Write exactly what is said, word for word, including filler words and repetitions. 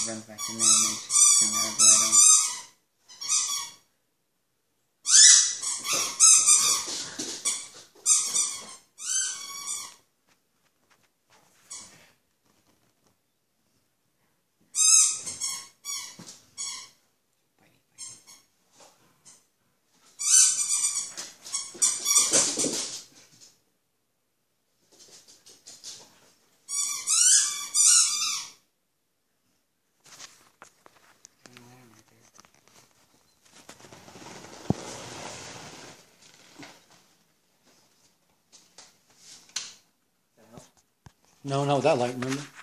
runs back to main and turn that light on. No, no, that light, remember?